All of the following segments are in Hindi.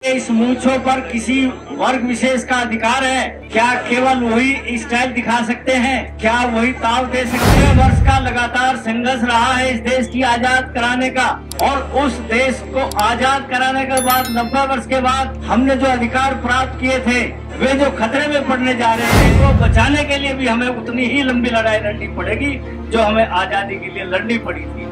इस मूंछों पर किसी वर्ग विशेष का अधिकार है? क्या केवल वही स्टाइल दिखा सकते हैं? क्या वही ताव दे सकते हैं? वर्ष का लगातार संघर्ष रहा है इस देश की आजाद कराने का, और उस देश को आजाद कराने के बाद 90 वर्ष के बाद हमने जो अधिकार प्राप्त किए थे वे जो खतरे में पड़ने जा रहे हैं, वो बचाने के लिए भी हमें उतनी ही लंबी लड़ाई लड़नी पड़ेगी जो हमें आजादी के लिए लड़नी पड़ी थी।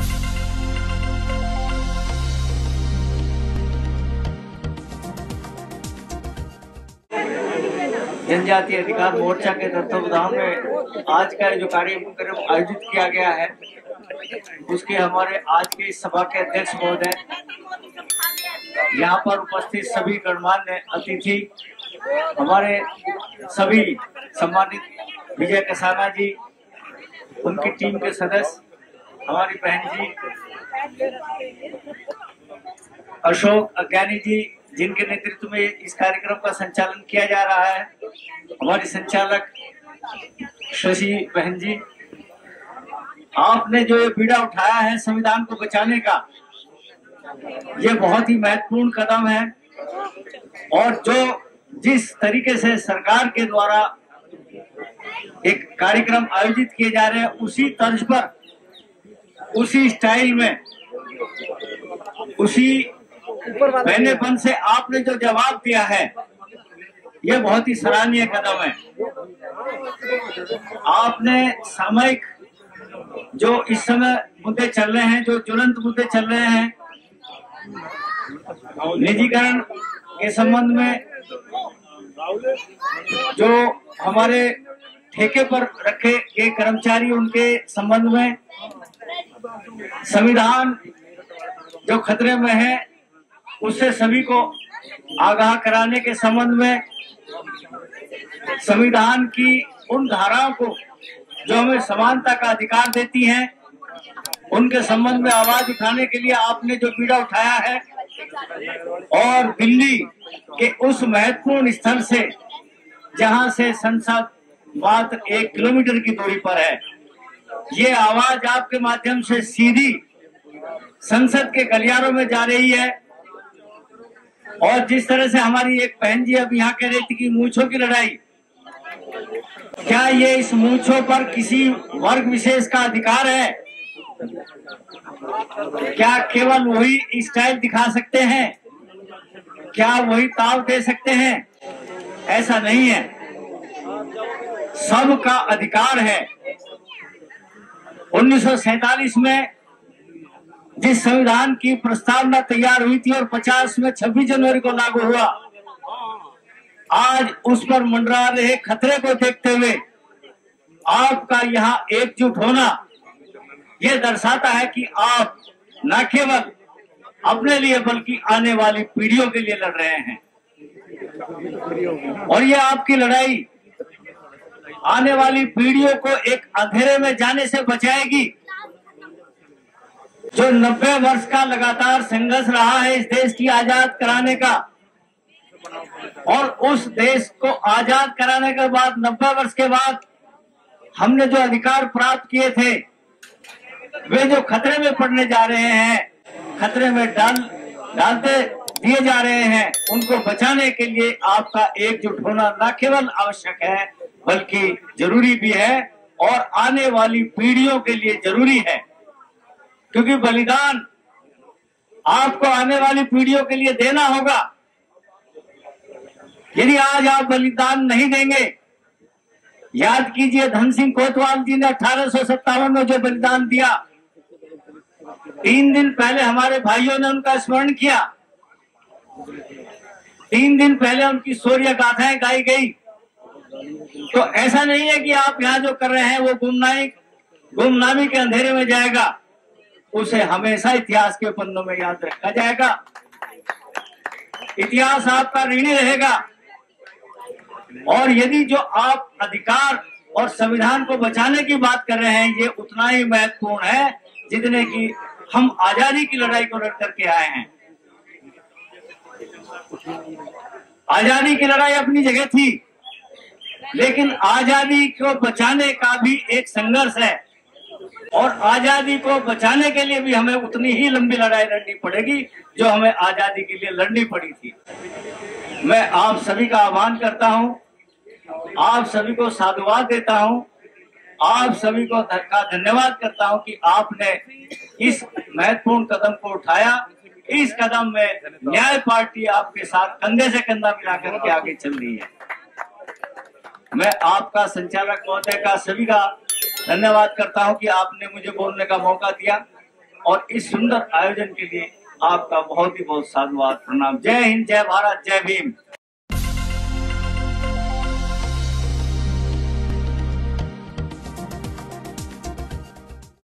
जनजातीय अधिकार मोर्चा के तत्वावधान में आज का जो कार्यक्रम आयोजित किया गया है, उसके हमारे आज के इस सभा के अध्यक्ष महोदय, यहाँ पर उपस्थित सभी गणमान्य अतिथि, हमारे सभी सम्मानित विजय कसाना जी, उनकी टीम के सदस्य, हमारी बहन जी अशोक अज्ञानी जी, जिनके नेतृत्व में इस कार्यक्रम का संचालन किया जा रहा है, हमारी संचालक शशि बहन जी, आपने जो ये बीड़ा उठाया है संविधान को बचाने का, ये बहुत ही महत्वपूर्ण कदम है। और जो जिस तरीके से सरकार के द्वारा एक कार्यक्रम आयोजित किए जा रहे हैं, उसी तर्ज पर, उसी स्टाइल में, उसी बहनेपन से आपने जो जवाब दिया है, ये बहुत ही सराहनीय कदम है। आपने सामयिक जो इस समय मुद्दे चल रहे हैं, जो ज्वलंत मुद्दे चल रहे हैं, निजीकरण के संबंध में, जो हमारे ठेके पर रखे गए कर्मचारी, उनके संबंध में, संविधान जो खतरे में है उससे सभी को आगाह कराने के संबंध में, संविधान की उन धाराओं को जो हमें समानता का अधिकार देती हैं, उनके संबंध में आवाज उठाने के लिए आपने जो बीड़ा उठाया है, और दिल्ली के उस महत्वपूर्ण स्थल से जहां से संसद मात्र 1 किलोमीटर की दूरी पर है, ये आवाज आपके माध्यम से सीधी संसद के गलियारों में जा रही है। और जिस तरह से हमारी एक बहन जी अब यहाँ कह रही थी कि मूंछों की लड़ाई, क्या ये इस मूंछों पर किसी वर्ग विशेष का अधिकार है? क्या केवल वही स्टाइल दिखा सकते हैं? क्या वही ताव दे सकते हैं? ऐसा नहीं है, सबका अधिकार है। 1947 में जिस संविधान की प्रस्तावना तैयार हुई थी और 50 में 26 जनवरी को लागू हुआ, आज उस पर मंडरा रहे खतरे को देखते हुए आपका यहाँ एकजुट होना ये दर्शाता है कि आप न केवल अपने लिए बल्कि आने वाली पीढ़ियों के लिए लड़ रहे हैं। और ये आपकी लड़ाई आने वाली पीढ़ियों को एक अंधेरे में जाने से बचाएगी। जो 90 वर्ष का लगातार संघर्ष रहा है इस देश की आजाद कराने का, और उस देश को आजाद कराने के बाद 90 वर्ष के बाद हमने जो अधिकार प्राप्त किए थे, वे जो खतरे में पड़ने जा रहे हैं, खतरे में डालते दिए जा रहे हैं, उनको बचाने के लिए आपका एकजुट होना न केवल आवश्यक है बल्कि जरूरी भी है, और आने वाली पीढ़ियों के लिए जरूरी है। क्योंकि बलिदान आपको आने वाली पीढ़ियों के लिए देना होगा। यदि आज आप बलिदान नहीं देंगे, याद कीजिए धन सिंह कोतवाल जी ने 1857 में जो बलिदान दिया, 3 दिन पहले हमारे भाइयों ने उनका स्मरण किया, 3 दिन पहले उनकी शौर्य गाथाएं गाई गई। तो ऐसा नहीं है कि आप यहाँ जो कर रहे हैं वो गुमनामी के अंधेरे में जाएगा, उसे हमेशा इतिहास के पन्नों में याद रखा जाएगा। इतिहास आपका ऋणी रहेगा। और यदि जो आप अधिकार और संविधान को बचाने की बात कर रहे हैं, ये उतना ही महत्वपूर्ण है जितने कि हम आजादी की लड़ाई को लड़ करके आए हैं। आजादी की लड़ाई अपनी जगह थी, लेकिन आजादी को बचाने का भी एक संघर्ष है, और आजादी को बचाने के लिए भी हमें उतनी ही लंबी लड़ाई लड़नी पड़ेगी जो हमें आजादी के लिए लड़नी पड़ी थी। मैं आप सभी का आह्वान करता हूं, आप सभी को साधुवाद देता हूं, आप सभी को धन्यवाद करता हूं कि आपने इस महत्वपूर्ण कदम को उठाया। इस कदम में न्याय पार्टी आपके साथ कंधे से कंधा मिलाकर के आगे चल रही है। मैं आपका, संचालक महोदय का, सभी का धन्यवाद करता हूं कि आपने मुझे बोलने का मौका दिया और इस सुंदर आयोजन के लिए आपका बहुत ही बहुत साधुवाद, प्रणाम। जय हिंद, जय भारत, जय भीम।